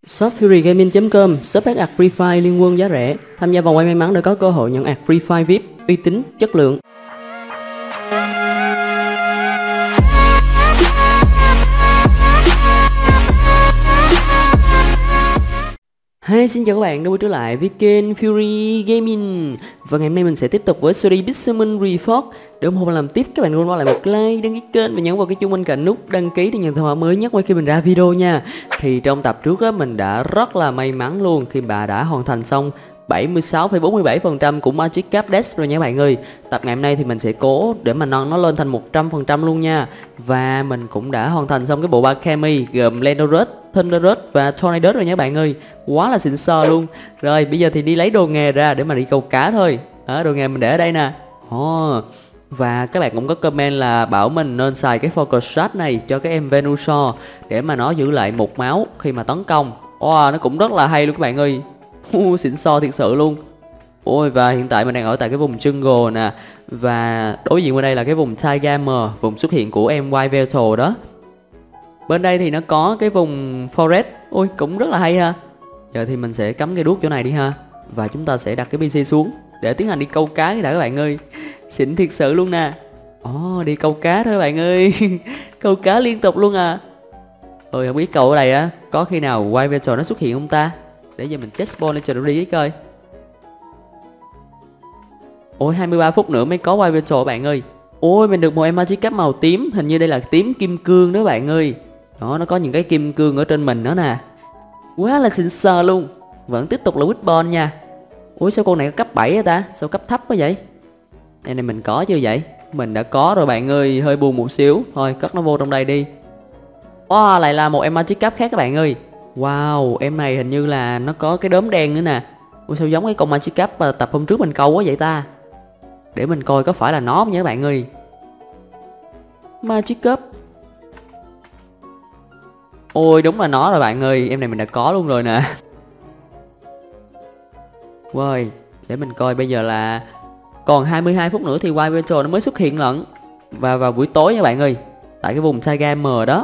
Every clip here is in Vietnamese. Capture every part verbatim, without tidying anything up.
shop fury gaming chấm com, shop bán ạc Free Fire liên quân giá rẻ. Tham gia vòng quay may mắn để có cơ hội nhận ạc Free Fire vi ai pi uy tín, chất lượng. Hi, xin chào các bạn đã quay trở lại với kênh Fury Gaming. Và ngày hôm nay mình sẽ tiếp tục với series Pixelmon Reforged. Để ủng hộ làm tiếp, các bạn luôn lại một like, đăng ký kênh và nhấn vào cái chuông bên cạnh nút đăng ký để nhận thông báo mới nhất khi mình ra video nha. Thì trong tập trước á, mình đã rất là may mắn luôn khi bà đã hoàn thành xong bảy mươi sáu phẩy bốn mươi bảy phần trăm của Magic Carp Dex rồi nha bạn ơi. Tập ngày hôm nay thì mình sẽ cố để mà nâng nó lên thành một trăm phần trăm luôn nha. Và mình cũng đã hoàn thành xong cái bộ ba Kami gồm Landorus, Thunderous và Tornadus rồi nha bạn ơi. Quá là xịn sò luôn. Rồi bây giờ thì đi lấy đồ nghề ra để mà đi câu cá thôi. Đó, đồ nghề mình để ở đây nè. Oh. Và các bạn cũng có comment là bảo mình nên xài cái Focus Shot này cho cái em Venusaur để mà nó giữ lại một máu khi mà tấn công. Wow, nó cũng rất là hay luôn các bạn ơi. Uh, xịn sò thiệt sự luôn. Ôi, và hiện tại mình đang ở tại cái vùng jungle nè. Và đối diện bên đây là cái vùng Taigamer, vùng xuất hiện của em White Veltal đó. Bên đây thì nó có cái vùng Forest. Ôi, cũng rất là hay ha. Giờ thì mình sẽ cắm cây đuốc chỗ này đi ha. Và chúng ta sẽ đặt cái pê xê xuống để tiến hành đi câu cá cái đã các bạn ơi. Xịn thiệt sự luôn nè. Ồ, oh, đi câu cá thôi các bạn ơi. Câu cá liên tục luôn à. Ôi, không biết câu ở đây á có khi nào White Veltal nó xuất hiện không ta. Để giờ mình check spawn lên cho nó đi coi. Ôi, hai mươi ba phút nữa mới có White Veltal các bạn ơi. Ôi, mình được một em Magic Carp màu tím. Hình như đây là tím kim cương đó bạn ơi. Đó, nó có những cái kim cương ở trên mình đó nè. Quá là xịn sò luôn. Vẫn tiếp tục là Witbon nha. Ui, sao con này có cấp bảy hả ta? Sao cấp thấp quá vậy? Đây này, mình có chưa vậy? Mình đã có rồi bạn ơi. Hơi buồn một xíu. Thôi cất nó vô trong đây đi. Wow, lại là một em Magic Carp khác các bạn ơi. Wow, em này hình như là nó có cái đốm đen nữa nè. Ui, sao giống cái con Magic Carp tập hôm trước mình câu quá vậy ta? Để mình coi có phải là nó không nha các bạn ơi. Magic Carp. Ôi, đúng là nó rồi bạn ơi. Em này mình đã có luôn rồi nè. Wow, để mình coi bây giờ là còn hai mươi hai phút nữa thì White Veltal nó mới xuất hiện lận. Và vào buổi tối nha bạn ơi. Tại cái vùng Taigamer đó.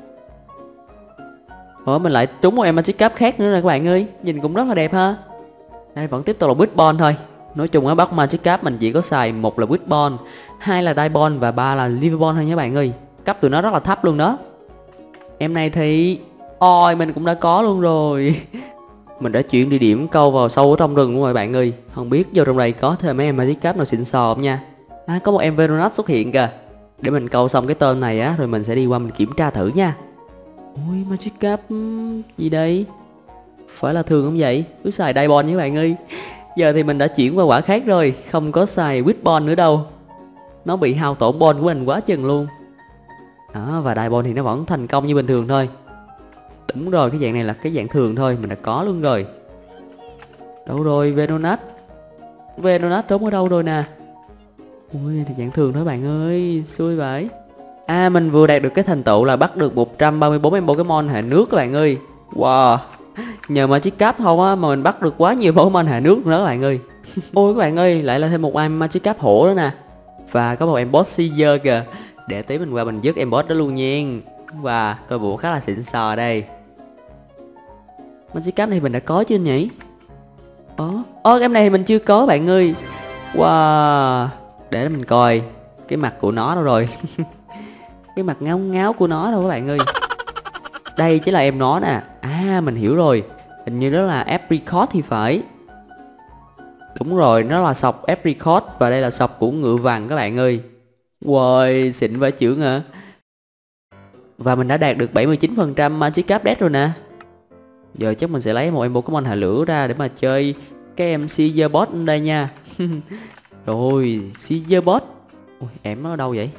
Ủa, mình lại trúng một em Magic Carp khác nữa nè các bạn ơi. Nhìn cũng rất là đẹp ha. Đây vẫn tiếp tục là Witbon thôi. Nói chung á, bắt Magic Carp mình chỉ có xài một là Witbon, hai là Diebon và ba là Liverbon thôi nha bạn ơi. Cấp tụi nó rất là thấp luôn đó. Em này thì ôi, mình cũng đã có luôn rồi. Mình đã chuyển địa điểm câu vào sâu ở trong rừng luôn rồi bạn ơi. Không biết vô trong đây có thêm mấy em Magic Carp nào xịn sò không nha. À, có một em Venonat xuất hiện kìa. Để mình câu xong cái tên này á, rồi mình sẽ đi qua mình kiểm tra thử nha. Ôi, Magic Carp gì đây? Phải là thường không vậy? Cứ xài Diebon nha các bạn ơi. Giờ thì mình đã chuyển qua quả khác rồi. Không có xài Witbon nữa đâu. Nó bị hao tổn bon của mình quá chừng luôn. Đó, và Diebon thì nó vẫn thành công như bình thường thôi. Đúng rồi, cái dạng này là cái dạng thường thôi. Mình đã có luôn rồi. Đâu rồi Venonat? Venonat trốn ở đâu rồi nè? Ui, thì dạng thường thôi bạn ơi. Xui vậy. À, mình vừa đạt được cái thành tựu là bắt được một trăm ba mươi bốn em Pokemon hệ nước các bạn ơi. Wow. Nhờ Magic Carp không á mà mình bắt được quá nhiều Pokemon hệ nước nữa các bạn ơi. Ôi các bạn ơi, lại là thêm một em Magic Carp hổ nữa nè. Và có một em boss Seeger kìa. Để tí mình qua mình dứt em boss đó luôn nha. Và coi bộ khá là xịn sò đây. Magic Carp này mình đã có chưa nhỉ? Ồ, ơ em này thì mình chưa có bạn ơi. Wow. Để mình coi cái mặt của nó đâu rồi. Cái mặt ngáo ngáo của nó đâu các bạn ơi. Đây chính là em nó nè. À, mình hiểu rồi. Hình như đó là Apricot thì phải. Đúng rồi, nó là sọc Apricot. Và đây là sọc của ngựa vàng các bạn ơi. Wow, xịn vãi chưởng hả? Và mình đã đạt được bảy mươi chín phần trăm Magic Carp Dex rồi nè. Giờ chắc mình sẽ lấy một em Pokemon hệ lửa ra để mà chơi cái em Seegerbot đây nha. Rồi, Seegerbot. Ui, em nó ở đâu vậy?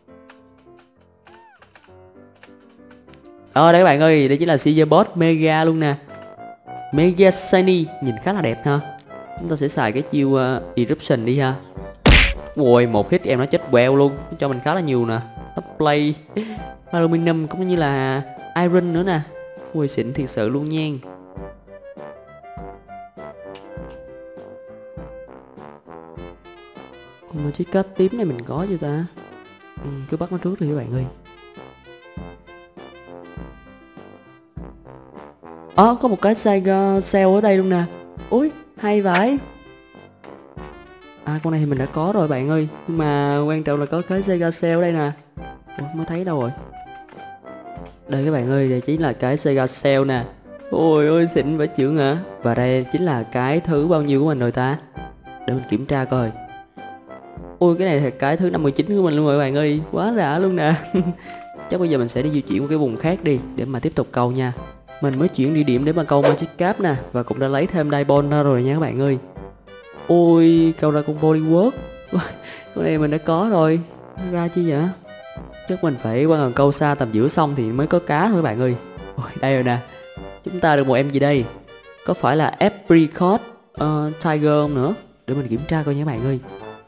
Ờ, đây các bạn ơi, đây chính là Seegerbot Mega luôn nè. Mega Shiny, nhìn khá là đẹp ha. Chúng ta sẽ xài cái chiêu uh, Eruption đi ha. Ui, một hit em nó chết queo luôn. Cho mình khá là nhiều nè. Top play, Aluminum cũng như là Iron nữa nè. Ui, xịn thiệt sự luôn nha. Con Magic Carp tím này mình có chưa ta? Ừ, cứ bắt nó trước đi các bạn ơi. Ờ, có một cái Saiga sale ở đây luôn nè. Ui, hay vậy. À, con này thì mình đã có rồi bạn ơi. Nhưng mà quan trọng là có cái Saiga sale ở đây nè. Ủa, mới thấy đâu rồi? Đây các bạn ơi, đây chính là cái Sega Sale nè. Ôi ôi xịn vãi chưởng hả? Và đây chính là cái thứ bao nhiêu của mình rồi ta? Để mình kiểm tra coi. Ôi cái này là cái thứ năm mươi chín của mình luôn rồi các bạn ơi. Quá đã luôn nè. Chắc bây giờ mình sẽ đi di chuyển một cái vùng khác đi để mà tiếp tục câu nha. Mình mới chuyển địa điểm để mà câu Magic Carp nè. Và cũng đã lấy thêm Diamond ra rồi nha các bạn ơi. Ôi câu ra con Polywork. Cái này mình đã có rồi. Ra chi vậy? Chắc mình phải qua gần câu xa tầm giữa sông thì mới có cá thôi các bạn ơi. Ôi, đây rồi nè. Chúng ta được một em gì đây? Có phải là Apricot uh, Tiger không nữa? Để mình kiểm tra coi nha các bạn ơi.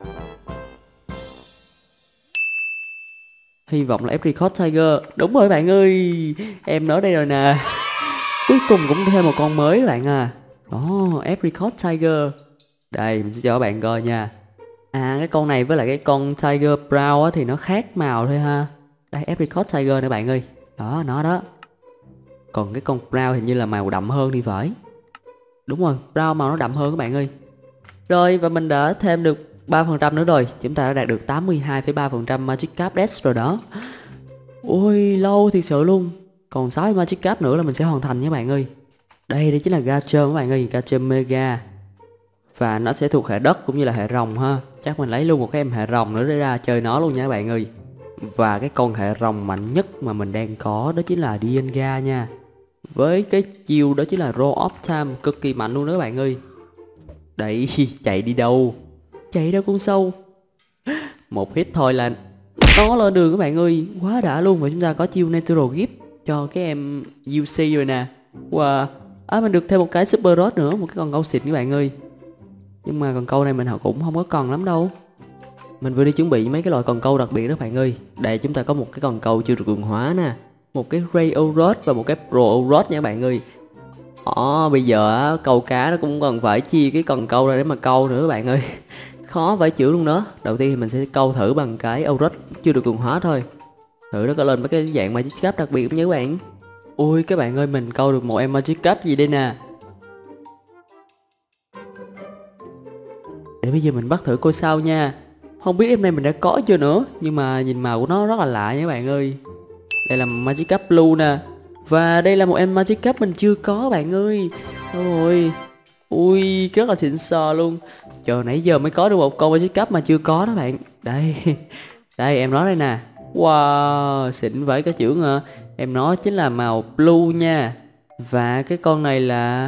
Hy vọng là Apricot Tiger. Đúng rồi các bạn ơi. Em nói đây rồi nè. Cuối cùng cũng thêm một con mới các bạn à. Oh, Apricot Tiger. Đây mình sẽ cho các bạn coi nha. À cái con này với lại cái con Tiger Brown á thì nó khác màu thôi ha. Đây Apricot Tiger nè bạn ơi. Đó nó đó. Còn cái con Brown hình như là màu đậm hơn thì phải. Đúng rồi, Brown màu nó đậm hơn các bạn ơi. Rồi và mình đã thêm được ba phần trăm nữa rồi. Chúng ta đã đạt được tám mươi hai phẩy ba phần trăm Magic Carp Dex rồi đó. Ôi lâu thiệt sự luôn. Còn sáu Magic Carp nữa là mình sẽ hoàn thành nha bạn ơi. Đây đây chính là Garchomp các bạn ơi, Garchomp Mega. Và nó sẽ thuộc hệ đất cũng như là hệ rồng ha. Chắc mình lấy luôn một cái em hệ rồng nữa để ra chơi nó luôn nha các bạn ơi. Và cái con hệ rồng mạnh nhất mà mình đang có đó chính là Dialga nha. Với cái chiêu đó chính là Roll of Time, cực kỳ mạnh luôn đó các bạn ơi. Đấy, chạy đi đâu? Chạy đâu con sâu. Một hit thôi là nó lên đường các bạn ơi. Quá đã luôn. Và chúng ta có chiêu Natural Gift cho cái em u xê rồi nè. Wow. À mình được thêm một cái Super Rod nữa, một cái con câu xịn các bạn ơi. Nhưng mà con câu này mình cũng không có cần lắm đâu. Mình vừa đi chuẩn bị mấy cái loại cần câu đặc biệt đó bạn ơi. Đây chúng ta có một cái cần câu chưa được cường hóa nè. Một cái Ray Rod và một cái Pro Rod nha bạn ơi. Ồ, bây giờ câu cá nó cũng cần phải chia cái cần câu ra để mà câu nữa các bạn ơi. Khó phải chịu luôn đó. Đầu tiên thì mình sẽ câu thử bằng cái Rod chưa được cường hóa thôi. Thử nó có lên mấy cái dạng Magic Carp đặc biệt không nha các bạn. Ui các bạn ơi, mình câu được một em Magic Carp gì đây nè. Để bây giờ mình bắt thử coi sao nha. Không biết em này mình đã có chưa nữa. Nhưng mà nhìn màu của nó rất là lạ nha các bạn ơi. Đây là Magic Carp Blue nè. Và đây là một em Magic Carp mình chưa có bạn ơi. Ôi ui rất là xịn sò luôn. Chờ nãy giờ mới có được một con Magic Carp mà chưa có đó bạn. Đây. Đây em nói đây nè. Wow xịn vậy cái chữ à. Em nói chính là màu blue nha. Và cái con này là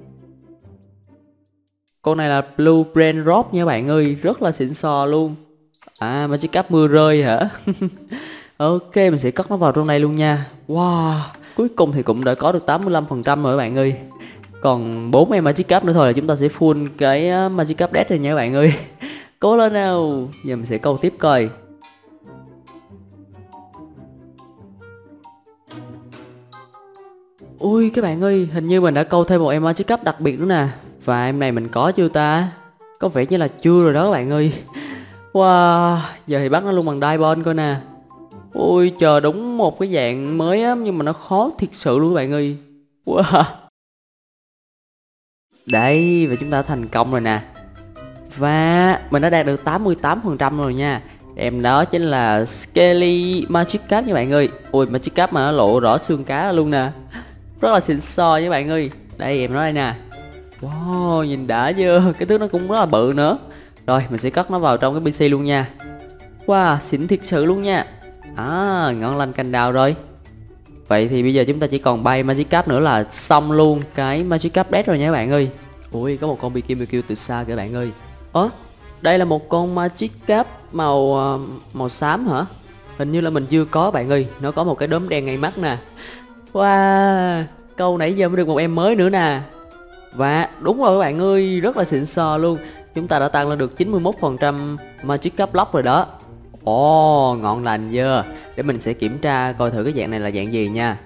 Con này là Blue Brain Drop nha bạn ơi. Rất là xịn sò luôn. À Magic Carp mưa rơi hả? Ok mình sẽ cất nó vào trong đây luôn nha. Wow. Cuối cùng thì cũng đã có được tám mươi lăm phần trăm rồi các bạn ơi. Còn bốn em Magic Carp nữa thôi là chúng ta sẽ full cái Magic Carp Dex rồi nha các bạn ơi. Cố lên nào. Giờ mình sẽ câu tiếp coi. Ui các bạn ơi, hình như mình đã câu thêm một em Magic Carp đặc biệt nữa nè. Và em này mình có chưa ta? Có vẻ như là chưa rồi đó các bạn ơi. Wow, giờ thì bắt nó luôn bằng Diamond coi nè. Ôi chờ đúng một cái dạng mới á, nhưng mà nó khó thiệt sự luôn các bạn ơi. Wow. Đây, và chúng ta thành công rồi nè. Và mình đã đạt được tám mươi tám phần trăm rồi nha. Em đó chính là Scaly Magic Carp nha bạn ơi. Ui Magic Carp mà nó lộ rõ xương cá luôn nè. Rất là xịn sò nha bạn ơi. Đây em nói đây nè. Wow nhìn đã chưa. Cái thứ nó cũng rất là bự nữa. Rồi mình sẽ cất nó vào trong cái pê xê luôn nha. Wow xịn thiệt sự luôn nha. À ngon lành cành đào rồi. Vậy thì bây giờ chúng ta chỉ còn bay Magic Carp nữa là xong luôn cái Magic Carp Dex rồi nha các bạn ơi. Ui có một con bê ca em quy từ xa kìa bạn ơi. Ơ đây là một con Magic Carp màu màu xám hả? Hình như là mình chưa có bạn ơi. Nó có một cái đốm đen ngay mắt nè. Wow câu nãy giờ mới được một em mới nữa nè. Và đúng rồi các bạn ơi, rất là xịn sò luôn. Chúng ta đã tăng lên được chín mươi mốt phần trăm Magic Carp Block rồi đó. Ồ oh, ngon lành chưa. Để mình sẽ kiểm tra coi thử cái dạng này là dạng gì nha.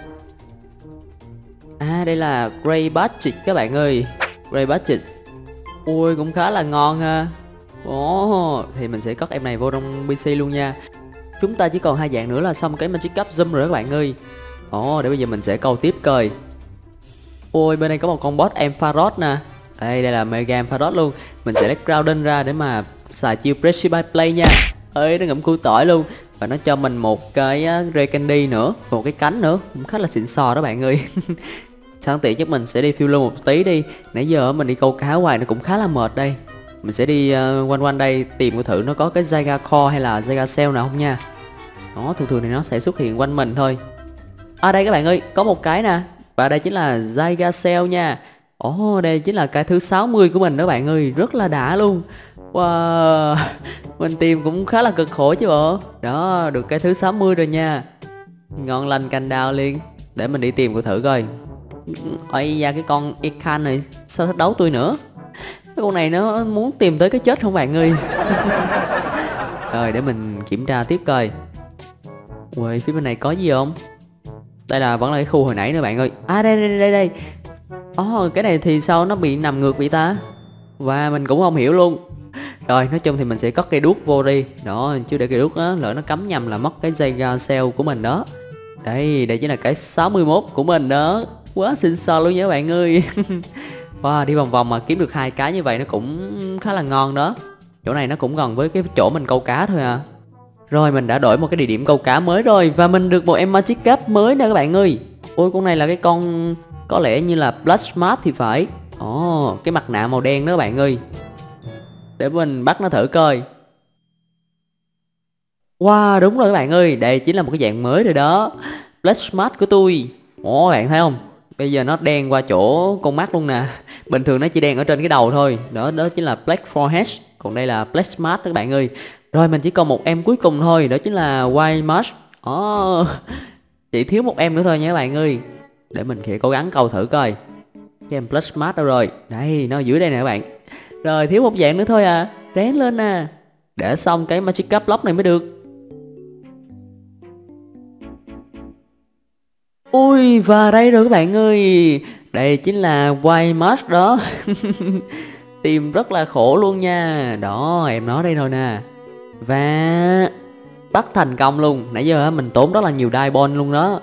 À đây là Grey Budget các bạn ơi. Grey Budget. Ui cũng khá là ngon ha. Ồ oh, thì mình sẽ cất em này vô trong pê xê luôn nha. Chúng ta chỉ còn hai dạng nữa là xong cái Magic Carp Zoom rồi các bạn ơi. Ồ oh, để bây giờ mình sẽ câu tiếp coi. Ôi bên đây có một con boss Ampharos nè. Đây đây là Mega Ampharos luôn. Mình sẽ lấy Groudon ra để mà xài chiêu Pressure by Play nha. Ơi nó ngậm củ tỏi luôn. Và nó cho mình một cái uh, Ray Candy nữa, một cái cánh nữa, cũng khá là xịn sò đó bạn ơi. Sẵn tiện chắc mình sẽ đi phiêu lưu một tí đi. Nãy giờ mình đi câu cá hoài nó cũng khá là mệt đây. Mình sẽ đi uh, quanh quanh đây tìm coi thử nó có cái Zyga Core hay là Zyga Cell nào không nha. Đó, thường thường thì nó sẽ xuất hiện quanh mình thôi. À đây các bạn ơi, có một cái nè. Và đây chính là Zyga Cell nha. Ồ, oh, đây chính là cái thứ sáu mươi của mình đó bạn ơi, rất là đã luôn. Wow, mình tìm cũng khá là cực khổ chứ bộ. Đó, được cái thứ sáu mươi rồi nha. Ngon lành cành đào liền. Để mình đi tìm coi thử coi. Ây da, cái con Ekan này sao thách đấu tôi nữa. Cái con này nó muốn tìm tới cái chết không bạn ơi. Rồi để mình kiểm tra tiếp coi. Ui, phía bên này có gì không? Đây là vẫn là cái khu hồi nãy nữa bạn ơi. À đây đây đây đây. Ồ, oh, cái này thì sao nó bị nằm ngược vậy ta? Và mình cũng không hiểu luôn. Rồi nói chung thì mình sẽ cất cây đuốc vô đi. Đó, chứ để cây đuốc á, lỡ nó cắm nhầm là mất cái Zyga Cell của mình đó. Đây, đây chính là cái sáu mươi mốt của mình đó. Quá xinh xò luôn nha các bạn ơi. Wow, đi vòng vòng mà kiếm được hai cái như vậy nó cũng khá là ngon đó. Chỗ này nó cũng gần với cái chỗ mình câu cá thôi à. Rồi mình đã đổi một cái địa điểm câu cá mới rồi. Và mình được một em Magic Carp mới nè các bạn ơi. Ôi con này là cái con có lẽ như là Blood Smart thì phải. Ồ, oh, cái mặt nạ màu đen đó các bạn ơi. Để mình bắt nó thử coi. Wow, đúng rồi các bạn ơi. Đây chính là một cái dạng mới rồi đó. Blood Smart của tôi. Ồ, oh, bạn thấy không? Bây giờ nó đen qua chỗ con mắt luôn nè. Bình thường nó chỉ đen ở trên cái đầu thôi. Đó đó chính là Black Forehead. Còn đây là Black Smart đó các bạn ơi. Rồi mình chỉ còn một em cuối cùng thôi. Đó chính là Wild Marsh. Ồ, oh, chỉ thiếu một em nữa thôi nha các bạn ơi. Để mình sẽ cố gắng câu thử coi. Cái em Black Smart đâu rồi? Đây, nó ở dưới đây nè các bạn. Rồi thiếu một dạng nữa thôi à. Ráng lên nè. Để xong cái Magic Carp Block này mới được. Ui, và đây rồi các bạn ơi. Đây chính là Wild Marsh đó. Tìm rất là khổ luôn nha. Đó, em nó đây rồi nè. Và bắt thành công luôn. Nãy giờ mình tốn rất là nhiều diamond luôn đó.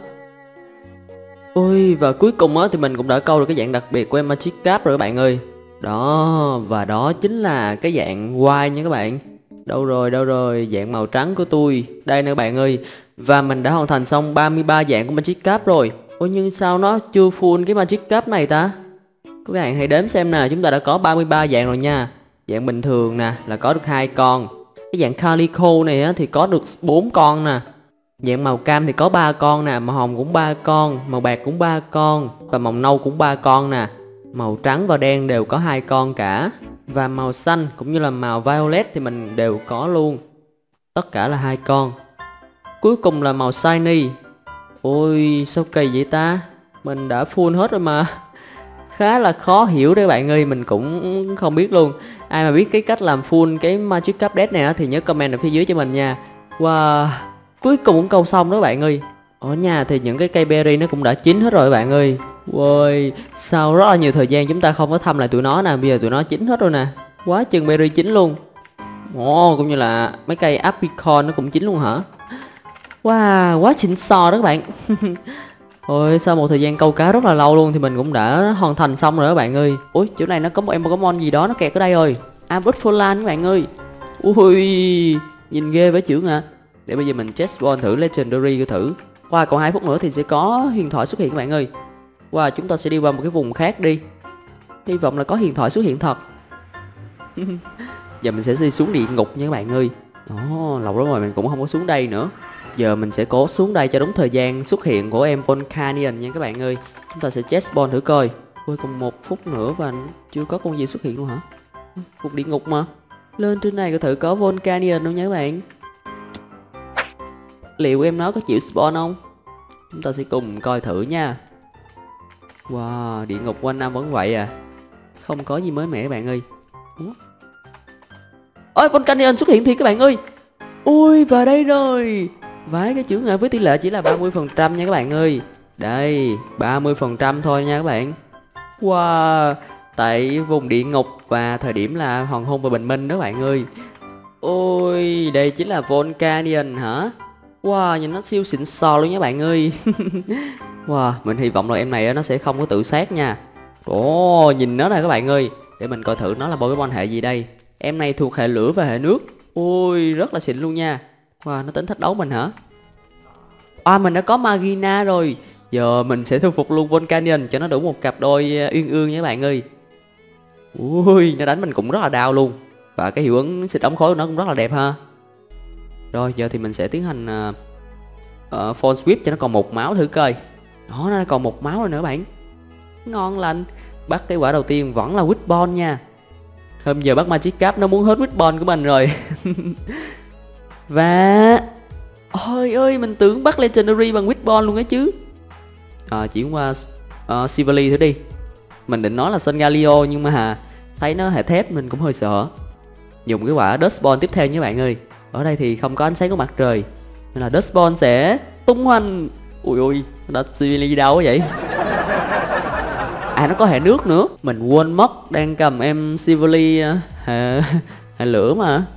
Ui, và cuối cùng á thì mình cũng đã câu được cái dạng đặc biệt của em Magic Carp rồi các bạn ơi. Đó, và đó chính là cái dạng white nha các bạn. Đâu rồi, đâu rồi, dạng màu trắng của tôi. Đây nè các bạn ơi. Và mình đã hoàn thành xong ba mươi ba dạng của Magic Carp rồi. Ôi nhưng sao nó chưa full cái Magic Carp này ta? Các bạn hãy đếm xem nè, chúng ta đã có ba mươi ba dạng rồi nha. Dạng bình thường nè là có được hai con. Cái dạng Calico này á thì có được bốn con nè. Dạng màu cam thì có ba con nè, màu hồng cũng ba con, màu bạc cũng ba con và màu nâu cũng ba con nè. Màu trắng và đen đều có hai con cả. Và màu xanh cũng như là màu violet thì mình đều có luôn. Tất cả là hai con. Cuối cùng là màu shiny. Ôi sao kỳ vậy ta? Mình đã full hết rồi mà. Khá là khó hiểu đấy bạn ơi, mình cũng không biết luôn. Ai mà biết cái cách làm full cái Magic Carp Deck này thì nhớ comment ở phía dưới cho mình nha. Wow, cuối cùng cũng câu xong đó bạn ơi. Ở nhà thì những cái cây berry nó cũng đã chín hết rồi bạn ơi. Ôi, sau rất là nhiều thời gian chúng ta không có thăm lại tụi nó nè. Bây giờ tụi nó chín hết rồi nè. Quá chừng berry chín luôn. Ồ, cũng như là mấy cây apricot nó cũng chín luôn hả? Wow, quá xịn sò đó các bạn. Ôi, sau một thời gian câu cá rất là lâu luôn thì mình cũng đã hoàn thành xong rồi các bạn ơi. Ui, chỗ này nó có một em Pokemon gì đó nó kẹt ở đây rồi. Ambrofolan các bạn ơi. Ui, nhìn ghê với chưởng à. Để bây giờ mình chest ball thử Legendary coi thử. Qua còn hai phút nữa thì sẽ có huyền thoại xuất hiện các bạn ơi. Wow, chúng ta sẽ đi qua một cái vùng khác đi. Hy vọng là có huyền thoại xuất hiện thật. Giờ mình sẽ đi xuống địa ngục nha các bạn ơi. Ồ, lâu lắm rồi mình cũng không có xuống đây nữa. Giờ mình sẽ cố xuống đây cho đúng thời gian xuất hiện của em Volcanion nha các bạn ơi. Chúng ta sẽ chest ball thử coi. Ôi còn một phút nữa và chưa có con gì xuất hiện luôn hả? Vùng địa ngục mà. Lên trên này coi thử có Volcanion không nha các bạn. Liệu em nó có chịu spawn không? Chúng ta sẽ cùng coi thử nha. Wow, địa ngục quanh năm vẫn vậy à. Không có gì mới mẻ các bạn ơi. Ôi, Volcanion xuất hiện thiệt các bạn ơi. Ui, vào đây rồi. Vãi cái chướng ngại với tỷ lệ chỉ là ba mươi phần trăm nha các bạn ơi. Đây, ba mươi phần trăm thôi nha các bạn. Wow, tại vùng địa ngục và thời điểm là hoàng hôn và bình minh đó bạn ơi. Ôi, đây chính là Volcanion hả? Wow, nhìn nó siêu xịn sò luôn nha bạn ơi. Wow, mình hy vọng là em này nó sẽ không có tự sát nha. Ồ, nhìn nó nè các bạn ơi. Để mình coi thử nó là Pokemon hệ gì đây. Em này thuộc hệ lửa và hệ nước. Ui, rất là xịn luôn nha. Wow, nó tính thách đấu mình hả? À, mình đã có Magina rồi. Giờ mình sẽ thu phục luôn Volcanion cho nó đủ một cặp đôi uyên ương nha các bạn ơi. Ui, nó đánh mình cũng rất là đau luôn. Và cái hiệu ứng xịt ống khói của nó cũng rất là đẹp ha. Rồi, giờ thì mình sẽ tiến hành uh, uh, Force Whip cho nó còn một máu thử coi. Đó, nó còn một máu rồi nữa bạn. Ngon lành. Bắt cái quả đầu tiên vẫn là Whitball nha. Hôm giờ bắt Magic Cap nó muốn hết Whitball của mình rồi. Và ôi ơi, mình tưởng bắt Legendary bằng Whitball luôn á chứ. À, chuyển qua uh, Silverly thử đi. Mình định nói là Sangaleo nhưng mà thấy nó hệ thép mình cũng hơi sợ. Dùng cái quả Dust Ball tiếp theo nha bạn ơi. Ở đây thì không có ánh sáng của mặt trời nên là Dust Ball sẽ tung hoành. Ui ui, nó Silverly đâu quá vậy? À, nó có hệ nước nữa. Mình quên mất đang cầm em Silverly hệ, hệ lửa mà.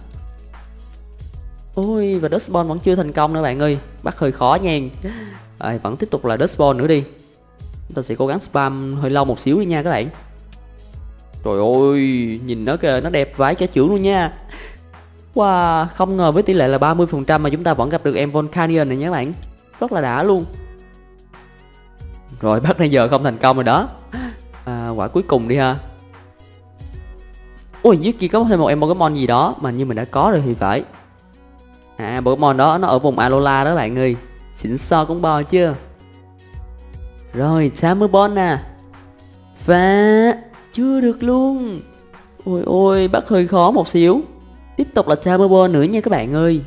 Ôi, và Dust Ball vẫn chưa thành công nữa bạn ơi. Bắt hơi khó nha. À, vẫn tiếp tục là Dust Ball nữa đi. Chúng ta sẽ cố gắng spam hơi lâu một xíu đi nha các bạn. Trời ơi, nhìn nó kìa, nó đẹp vãi cả chưởng luôn nha. Wow, không ngờ với tỷ lệ là ba mươi phần trăm mà chúng ta vẫn gặp được em Volcanion này nha các bạn. Rất là đã luôn. Rồi, bắt nãy giờ không thành công rồi đó. À, quả cuối cùng đi ha. Ôi, dưới kia có thêm một em Pokemon gì đó mà như mình đã có rồi thì phải. À, Pokemon đó nó ở vùng Alola đó bạn ơi. Xịn so cũng bò chưa. Rồi, Charmer Ball nè. Và chưa được luôn. Ôi ôi, bắt hơi khó một xíu. Tiếp tục là Charmer Ball nữa nha các bạn ơi.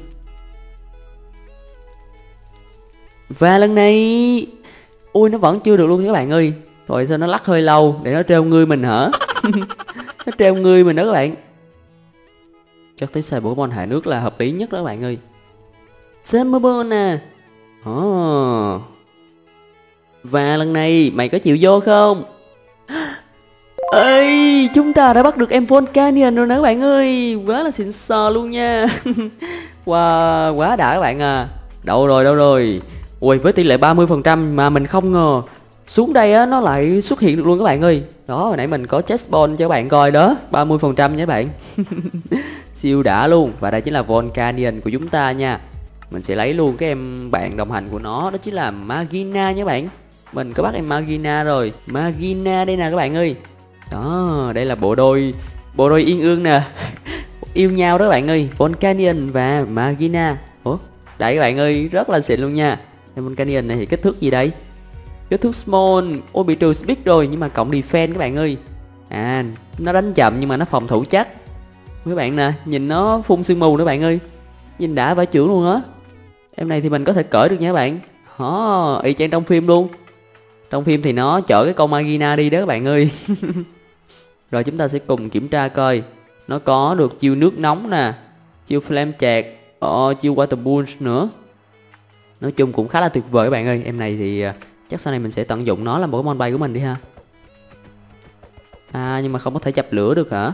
Và lần này ôi, nó vẫn chưa được luôn các bạn ơi. Rồi sao nó lắc hơi lâu để nó treo ngươi mình hả? Nó treo ngươi mình đó các bạn. Chắc tới xài Pokemon hệ nước là hợp lý nhất đó các bạn ơi. Charmer Ball nè. Oh. Và lần này mày có chịu vô không? Ê, chúng ta đã bắt được em Volcanion rồi nè các bạn ơi. Quá là xịn sò luôn nha. Wow, quá đã các bạn à. Đâu rồi, đâu rồi. Ui, với tỷ lệ ba mươi phần trăm mà mình không ngờ xuống đây á, nó lại xuất hiện được luôn các bạn ơi. Đó, hồi nãy mình có chest ball cho các bạn coi đó. ba mươi phần trăm nha các bạn. Siêu đã luôn. Và đây chính là Volcanion của chúng ta nha. Mình sẽ lấy luôn cái em bạn đồng hành của nó. Đó chính là Magina nha các bạn. Mình có bắt em Magina rồi. Magina đây nè các bạn ơi. Đó, đây là bộ đôi Bộ đôi yên ương nè. Yêu nhau đó các bạn ơi. Volcanion và Magina. Ủa, đấy các bạn ơi, rất là xịn luôn nha. Em Volcanion này thì kích thước gì đây? Kích thước small. Ôi, bị trừ speed rồi nhưng mà cộng defense các bạn ơi. À, nó đánh chậm nhưng mà nó phòng thủ chắc. Các bạn nè, nhìn nó phun sương mù nữa bạn ơi. Nhìn đã vãi chưởng luôn á. Em này thì mình có thể cởi được nha các bạn. Đó, y chang trong phim luôn. Trong phim thì nó chở cái con Magina đi đó các bạn ơi. Rồi chúng ta sẽ cùng kiểm tra coi. Nó có được chiêu nước nóng nè, chiêu flame chạc, ờ, chiêu water punch nữa. Nói chung cũng khá là tuyệt vời các bạn ơi. Em này thì chắc sau này mình sẽ tận dụng nó làm Pokemon bay của mình đi ha. À, nhưng mà không có thể chập lửa được hả?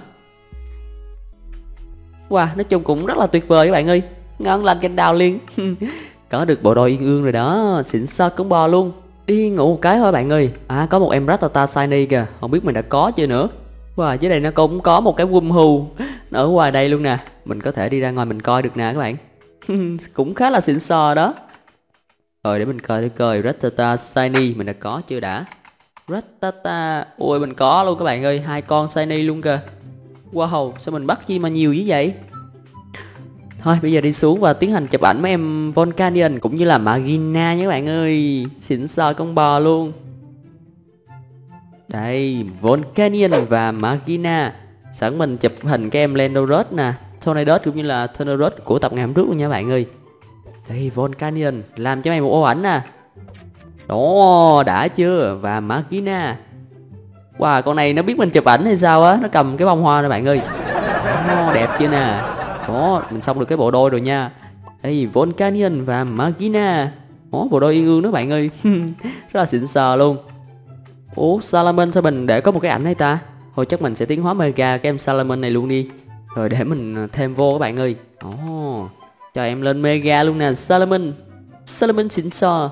Wow, nói chung cũng rất là tuyệt vời các bạn ơi. Ngon lành canh đào liền. Có được bộ đôi yên ương rồi đó. Xịn xò cứng bò luôn. Đi ngủ một cái thôi bạn ơi. À, có một em Rattata Shiny kìa. Không biết mình đã có chưa nữa. Wow, dưới đây nó cũng có một cái Wumhu. Nó ở ngoài đây luôn nè. Mình có thể đi ra ngoài mình coi được nè các bạn. Cũng khá là xịn sò đó. Rồi để mình coi để coi Rattata Shiny mình đã có chưa đã. Rattata. Ôi, mình có luôn các bạn ơi. Hai con Shiny luôn kìa. Wow, sao mình bắt chi mà nhiều như vậy? Thôi bây giờ đi xuống và tiến hành chụp ảnh mấy em Volcanion cũng như là Magina nha các bạn ơi. Xịn sò con bò luôn. Đây, Volcanion và Magina. Sẵn mình chụp hình cái em Landorus nè, Tornadus cũng như là Tornadus của tập ngày hôm trước luôn nha các bạn ơi. Đây, Volcanion làm cho mày một ô ảnh nè. Đó, đã chưa? Và Magina. Wow, con này nó biết mình chụp ảnh hay sao á. Nó cầm cái bông hoa này bạn ơi. Đó, đẹp chưa nè. Đó, mình xong được cái bộ đôi rồi nha. Đây, Volcanion và Magina. Đó, bộ đôi yên ương đó bạn ơi. Rất là xịn sò luôn. Ủa, Salamence sao mình để có một cái ảnh này ta? Thôi chắc mình sẽ tiến hóa Mega cái em Salamence này luôn đi. Rồi để mình thêm vô các bạn ơi. Ồ, cho em lên Mega luôn nè Salamence. Salamence xịn sò.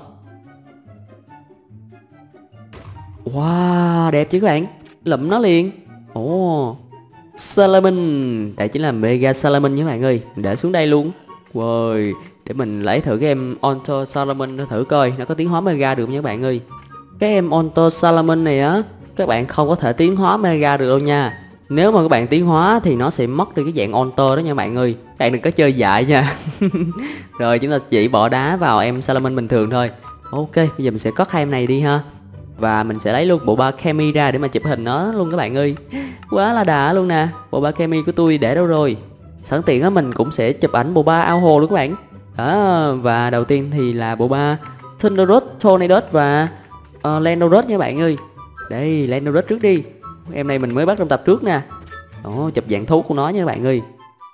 Wow, đẹp chứ các bạn. Lụm nó liền. Ồ, oh, Salamence. Đây chính là Mega Salamence các bạn ơi. Mình để xuống đây luôn. Wow, để mình lấy thử cái em Onto Salamence thử coi nó có tiến hóa Mega được không nha các bạn ơi. Cái em Onto Salamence này á, các bạn không có thể tiến hóa Mega được đâu nha. Nếu mà các bạn tiến hóa thì nó sẽ mất đi cái dạng Onto đó nha bạn ơi. Các bạn đừng có chơi dại nha. Rồi chúng ta chỉ bỏ đá vào em Salamence bình thường thôi. Ok, bây giờ mình sẽ cất hai em này đi ha. Và mình sẽ lấy luôn bộ ba Kemi ra để mà chụp hình nó luôn các bạn ơi. Quá là đã luôn nè. Bộ ba Kemi của tôi để đâu rồi? Sẵn tiện á mình cũng sẽ chụp ảnh bộ ba ao hồ luôn các bạn. Đó, và đầu tiên thì là bộ ba Thunderous, Tornadus và uh, Landorus nha bạn ơi. Đây, Landorus trước đi. Em này mình mới bắt trong tập trước nè. Đó, chụp dạng thú của nó nha các bạn ơi.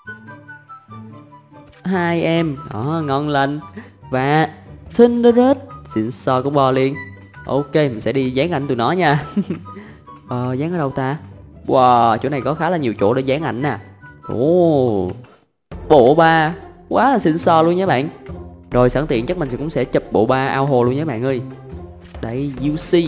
Hai em, đó, ngon lành. Và Thunderous, xịn sò cũng bò liền. Ok, mình sẽ đi dán ảnh tụi nó nha. Ờ, dán ở đâu ta? Wow, chỗ này có khá là nhiều chỗ để dán ảnh nè. Ồ, bộ ba quá là xịn sò luôn nha bạn. Rồi sẵn tiện chắc mình cũng sẽ chụp bộ ba ao hồ luôn nha bạn ơi. Đây, u xê,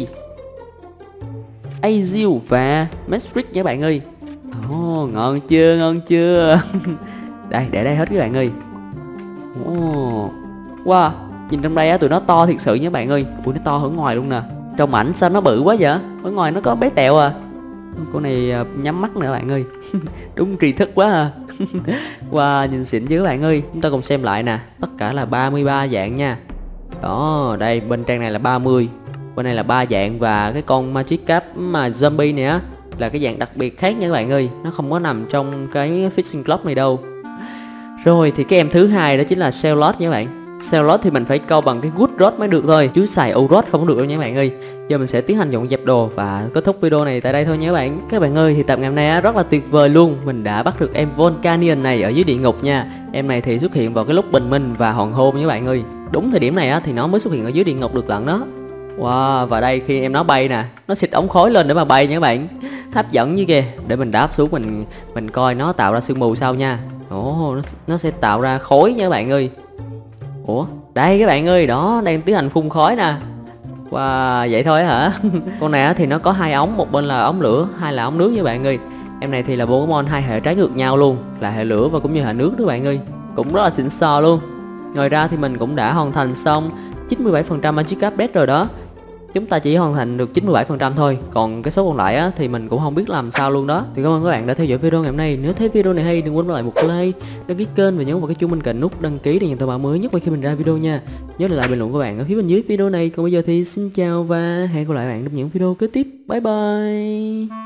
Azil và Matrix nha bạn ơi. Ồ, ngon chưa, ngon chưa. Đây, để đây hết các bạn ơi. Ồ, wow, nhìn trong đây á tụi nó to thiệt sự nha bạn ơi. Ui, nó to hơn ngoài luôn nè. Trong ảnh sao nó bự quá vậy? Ở ngoài nó có bé tẹo à. Con này nhắm mắt nữa bạn ơi. Đúng tri thức quá à. Wow, nhìn xịn chứ các bạn ơi. Chúng ta cùng xem lại nè. Tất cả là ba mươi ba dạng nha. Đó, đây bên trang này là ba mươi. Bên này là ba dạng. Và cái con Magikarp mà zombie này á là cái dạng đặc biệt khác nha các bạn ơi. Nó không có nằm trong cái Fishing Club này đâu. Rồi thì cái em thứ hai đó chính là Ceylot nha các bạn. Ceylot thì mình phải câu bằng cái Good Rod mới được thôi, chứ xài O Rod không được đâu nha các bạn ơi. Giờ mình sẽ tiến hành dọn dẹp đồ và kết thúc video này tại đây thôi nha các bạn. Các bạn ơi, thì tập ngày hôm nay rất là tuyệt vời luôn. Mình đã bắt được em Volcanion này ở dưới địa ngục nha. Em này thì xuất hiện vào cái lúc bình minh và hoàng hôn nha các bạn ơi. Đúng thời điểm này á thì nó mới xuất hiện ở dưới địa ngục được lận đó. Wow, và đây khi em nó bay nè, nó xịt ống khói lên để mà bay nha các bạn. Hấp dẫn như kìa. Để mình đáp xuống mình mình coi nó tạo ra sương mù sao nha. Ồ, nó, nó sẽ tạo ra khói nha các bạn ơi. Ủa, đây các bạn ơi, đó, đang tiến hành phun khói nè. Wow, vậy thôi hả? Con này thì nó có hai ống, một bên là ống lửa, hai là ống nước nha bạn ơi. Em này thì là Pokemon hai hệ trái ngược nhau luôn, là hệ lửa và cũng như hệ nước đó bạn ơi. Cũng rất là xịn sò luôn. Ngoài ra thì mình cũng đã hoàn thành xong chín mươi bảy phần trăm Magikarp Death rồi đó. Chúng ta chỉ hoàn thành được chín mươi bảy phần trăm thôi. Còn cái số còn lại á, thì mình cũng không biết làm sao luôn đó. Thì cảm ơn các bạn đã theo dõi video ngày hôm nay. Nếu thấy video này hay đừng quên lại một like, đăng ký kênh và nhấn vào cái chuông bên cạnh nút đăng ký để nhận thông báo mới nhất khi mình ra video nha. Nhớ để lại bình luận của bạn ở phía bên dưới video này. Còn bây giờ thì xin chào và hẹn gặp lại bạn trong những video kế tiếp. Bye bye.